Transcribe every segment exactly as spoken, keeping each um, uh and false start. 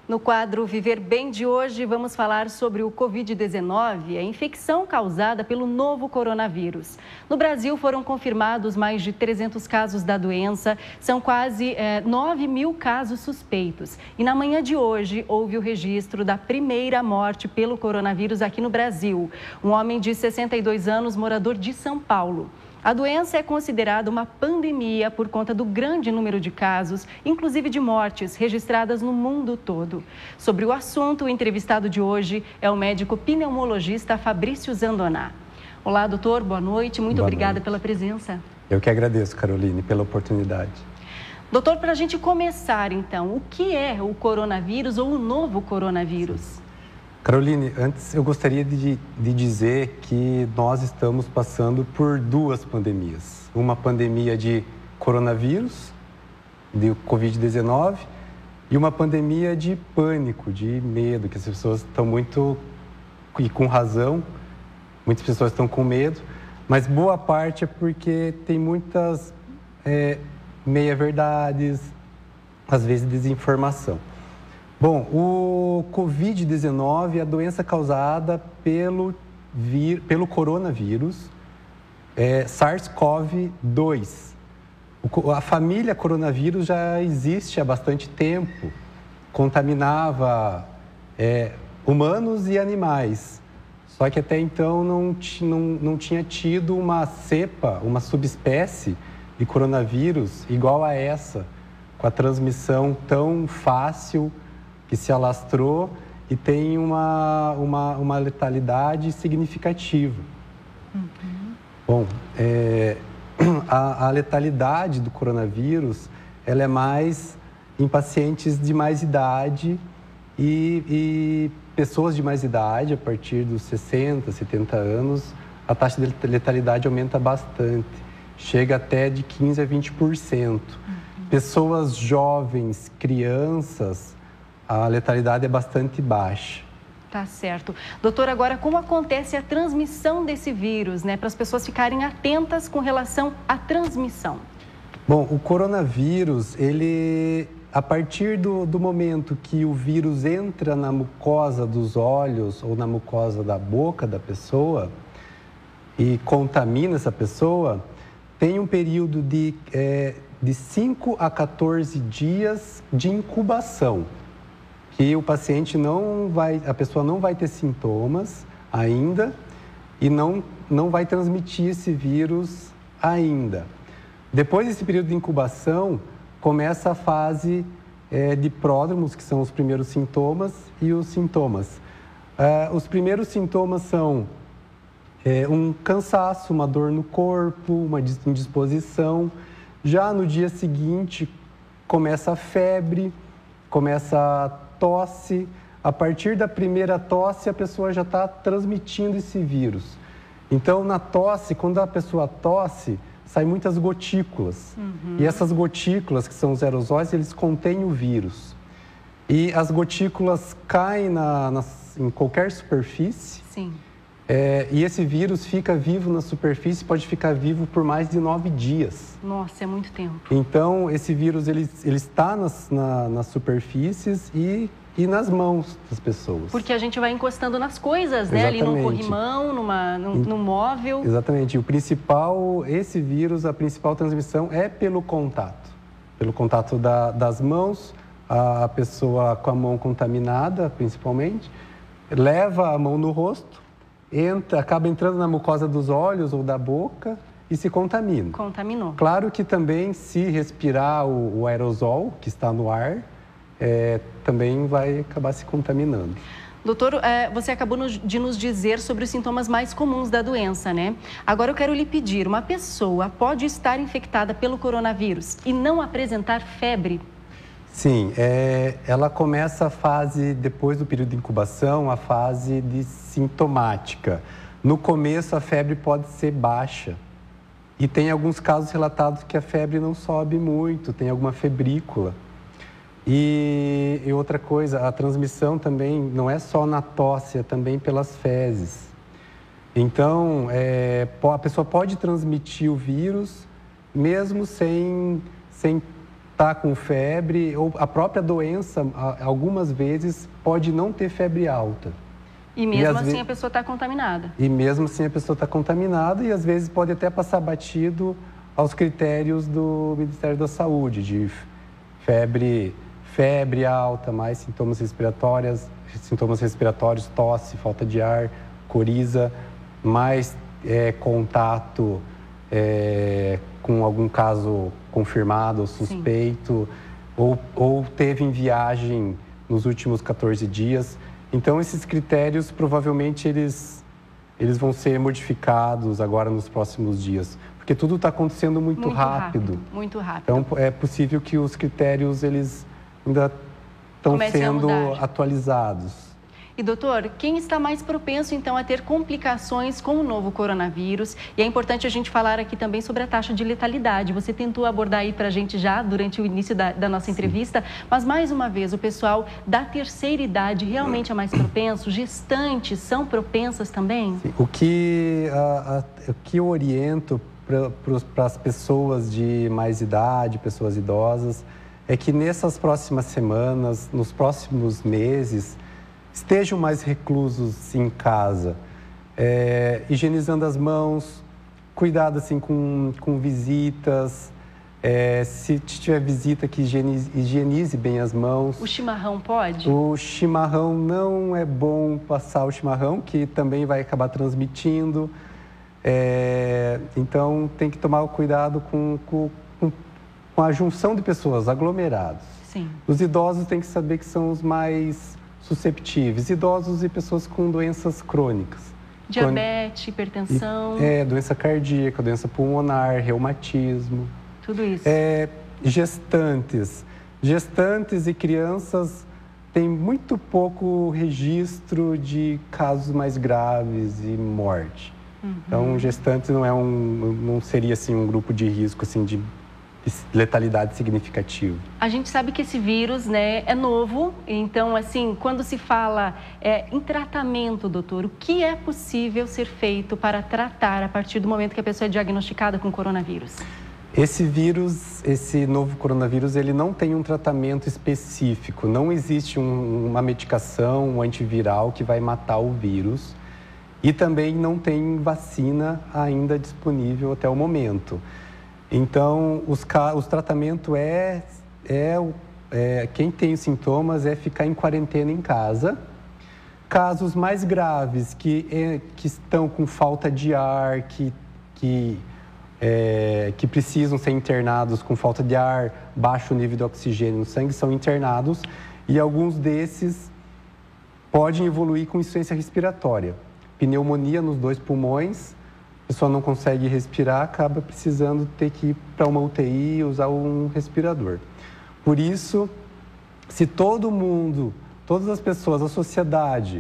No quadro Viver Bem de hoje, vamos falar sobre o covid dezenove, a infecção causada pelo novo coronavírus. No Brasil, foram confirmados mais de trezentos casos da doença, são quase é, nove mil casos suspeitos. E na manhã de hoje, houve o registro da primeira morte pelo coronavírus aqui no Brasil. Um homem de sessenta e dois anos, morador de São Paulo. A doença é considerada uma pandemia por conta do grande número de casos, inclusive de mortes, registradas no mundo todo. Sobre o assunto, o entrevistado de hoje é o médico pneumologista Fabrício Zandoná. Olá, doutor, boa noite. Muito boa obrigada noite. Pela presença. Eu que agradeço, Caroline, pela oportunidade. Doutor, para a gente começar, então, o que é o coronavírus ou o novo coronavírus? Sim. Caroline, antes eu gostaria de, de dizer que nós estamos passando por duas pandemias. Uma pandemia de coronavírus, de covid dezenove, e uma pandemia de pânico, de medo, que as pessoas estão muito, e com razão, muitas pessoas estão com medo, mas boa parte é porque tem muitas é, meia-verdades, às vezes desinformação. Bom, o covid dezenove é a doença causada pelo, vir, pelo coronavírus é, SARS-CoV dois. O, a família coronavírus já existe há bastante tempo, contaminava é, humanos e animais, só que até então não, não, não tinha tido uma cepa, uma subespécie de coronavírus igual a essa, com a transmissão tão fácil, que se alastrou e tem uma, uma, uma letalidade significativa. Uhum. Bom, é, a, a letalidade do coronavírus, ela é mais em pacientes de mais idade e, e pessoas de mais idade, a partir dos sessenta, setenta anos, a taxa de letalidade aumenta bastante, chega até de quinze a vinte por cento. Uhum. Pessoas jovens, crianças, a letalidade é bastante baixa. Tá certo. Doutor, agora como acontece a transmissão desse vírus, né? Para as pessoas ficarem atentas com relação à transmissão. Bom, o coronavírus, ele, a partir do, do momento que o vírus entra na mucosa dos olhos ou na mucosa da boca da pessoa e contamina essa pessoa, tem um período de, é, de cinco a quatorze dias de incubação. Que o paciente não vai, a pessoa não vai ter sintomas ainda e não, não vai transmitir esse vírus ainda. Depois desse período de incubação, começa a fase é, de pródromos, que são os primeiros sintomas, e os sintomas. Uh, os primeiros sintomas são é, um cansaço, uma dor no corpo, uma indisposição. Já no dia seguinte, começa a febre, começa a tosse. A partir da primeira tosse, a pessoa já está transmitindo esse vírus. Então, na tosse, quando a pessoa tosse, saem muitas gotículas. Uhum. E essas gotículas, que são os aerosóis, eles contêm o vírus. E as gotículas caem na, na, em qualquer superfície. Sim. É, e esse vírus fica vivo na superfície, pode ficar vivo por mais de nove dias. Nossa, é muito tempo. Então, esse vírus, ele, ele está nas, na, nas superfícies e, e nas mãos das pessoas. Porque a gente vai encostando nas coisas, né? Exatamente. Ali num corrimão, numa, num, num móvel. Exatamente. O principal, esse vírus, a principal transmissão é pelo contato. Pelo contato da, das mãos, a pessoa com a mão contaminada, principalmente, leva a mão no rosto, entra, acaba entrando na mucosa dos olhos ou da boca e se contamina. Contaminou. Claro que também, se respirar o, o aerosol que está no ar, é, também vai acabar se contaminando. Doutor, é, você acabou de nos dizer sobre os sintomas mais comuns da doença, né? Agora eu quero lhe pedir, uma pessoa pode estar infectada pelo coronavírus e não apresentar febre? Sim, é, ela começa a fase, depois do período de incubação, a fase de sintomática. No começo, a febre pode ser baixa. E tem alguns casos relatados que a febre não sobe muito, tem alguma febrícula. E, e outra coisa, a transmissão também não é só na tosse, é também pelas fezes. Então, é, a pessoa pode transmitir o vírus mesmo sem, sem está com febre, ou a própria doença, algumas vezes, pode não ter febre alta. E mesmo e, assim ve... a pessoa está contaminada. E mesmo assim a pessoa está contaminada e às vezes pode até passar batido aos critérios do Ministério da Saúde, de febre, febre alta, mais sintomas respiratórios, sintomas respiratórios, tosse, falta de ar, coriza, mais é, contato é, com algum caso confirmado ou suspeito, ou, ou teve em viagem nos últimos quatorze dias. Então, esses critérios, provavelmente, eles, eles vão ser modificados agora nos próximos dias, porque tudo está acontecendo muito, muito rápido. rápido. Muito rápido. Então, é possível que os critérios, eles ainda estão sendo atualizados. E, doutor, quem está mais propenso, então, a ter complicações com o novo coronavírus? E é importante a gente falar aqui também sobre a taxa de letalidade. Você tentou abordar aí para a gente já durante o início da, da nossa entrevista, Sim. mas, mais uma vez, o pessoal da terceira idade realmente é mais propenso? Gestantes são propensas também? Sim. O que, a, a, o que eu oriento para as pessoas de mais idade, pessoas idosas, é que nessas próximas semanas, nos próximos meses, estejam mais reclusos em casa, é, higienizando as mãos, cuidado assim, com, com visitas, é, se tiver visita que higienize, higienize bem as mãos. O chimarrão pode? O chimarrão não é bom passar o chimarrão, que também vai acabar transmitindo. É, então tem que tomar cuidado com, com, com a junção de pessoas, aglomerados. Sim. Os idosos têm que saber que são os mais susceptíveis, idosos e pessoas com doenças crônicas. Diabetes, Crôn... hipertensão. É, doença cardíaca, doença pulmonar, reumatismo. Tudo isso. É, gestantes. Gestantes e crianças têm muito pouco registro de casos mais graves e morte. Uhum. Então, gestantes não, é um, não seria assim, um grupo de risco assim, de letalidade significativa. A gente sabe que esse vírus, né, é novo, então, assim, quando se fala é, em tratamento, doutor, o que é possível ser feito para tratar a partir do momento que a pessoa é diagnosticada com coronavírus? Esse vírus, esse novo coronavírus, ele não tem um tratamento específico, não existe um, uma medicação, um antiviral que vai matar o vírus e também não tem vacina ainda disponível até o momento. Então, os, os tratamentos é, é, é... Quem tem sintomas é ficar em quarentena em casa. Casos mais graves, que, é, que estão com falta de ar, que, que, é, que precisam ser internados com falta de ar, baixo nível de oxigênio no sangue, são internados. E alguns desses podem evoluir com insuficiência respiratória. Pneumonia nos dois pulmões. A pessoa não consegue respirar, acaba precisando ter que ir para uma U T I e usar um respirador. Por isso, se todo mundo, todas as pessoas, a sociedade,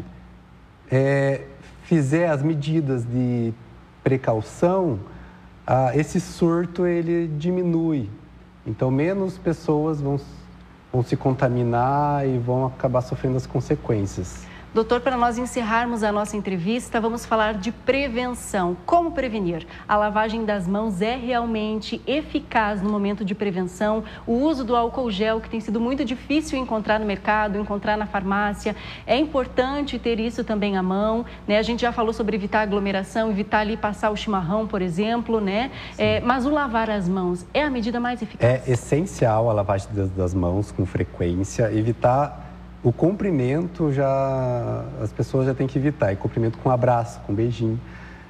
é, fizer as medidas de precaução, ah, esse surto ele diminui. Então, menos pessoas vão, vão se contaminar e vão acabar sofrendo as consequências. Doutor, para nós encerrarmos a nossa entrevista, vamos falar de prevenção. Como prevenir? A lavagem das mãos é realmente eficaz no momento de prevenção. O uso do álcool gel, que tem sido muito difícil encontrar no mercado, encontrar na farmácia. É importante ter isso também à mão, né? A gente já falou sobre evitar aglomeração, evitar ali passar o chimarrão, por exemplo, né? É, mas o lavar as mãos é a medida mais eficaz? É essencial a lavagem das mãos com frequência, evitar... O cumprimento, já, as pessoas já têm que evitar, e cumprimento com abraço, com beijinho.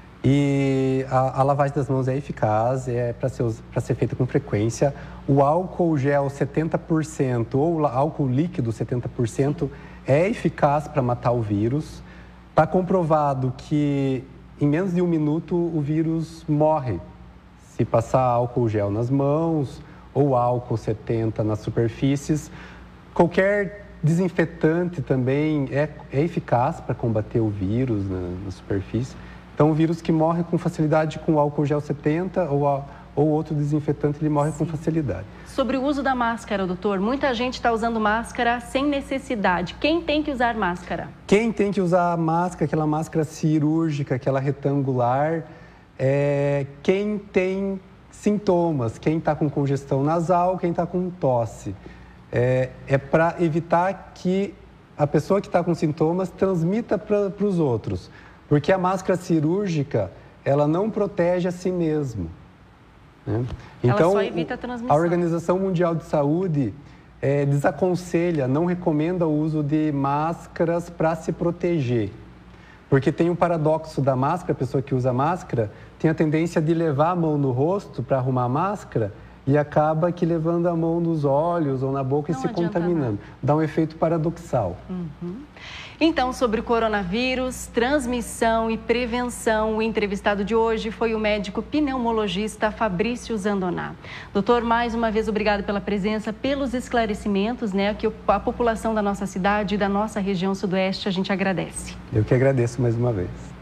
E a, a lavagem das mãos é eficaz, é para ser, para ser feita com frequência. O álcool gel setenta por cento ou álcool líquido setenta por cento é eficaz para matar o vírus. Está comprovado que em menos de um minuto o vírus morre. Se passar álcool gel nas mãos ou álcool setenta nas superfícies, qualquer desinfetante também é, é eficaz para combater o vírus na, na superfície. Então, o vírus que morre com facilidade com álcool gel setenta ou, a, ou outro desinfetante, ele morre Sim. com facilidade. Sobre o uso da máscara, doutor, muita gente está usando máscara sem necessidade. Quem tem que usar máscara? Quem tem que usar a máscara, aquela máscara cirúrgica, aquela retangular, é quem tem sintomas, quem está com congestão nasal, quem está com tosse. É, é para evitar que a pessoa que está com sintomas transmita para os outros. Porque a máscara cirúrgica, ela não protege a si mesmo. Né? Então, ela só evita a transmissão. A Organização Mundial de Saúde é, desaconselha, não recomenda o uso de máscaras para se proteger. Porque tem um paradoxo da máscara, a pessoa que usa máscara tem a tendência de levar a mão no rosto para arrumar a máscara e acaba que levando a mão nos olhos ou na boca não e se contaminando. Nada. Dá um efeito paradoxal. Uhum. Então, sobre o coronavírus, transmissão e prevenção, o entrevistado de hoje foi o médico pneumologista Fabrício Zandoná. Doutor, mais uma vez, obrigado pela presença, pelos esclarecimentos, né, que a população da nossa cidade e da nossa região sudoeste, a gente agradece. Eu que agradeço mais uma vez.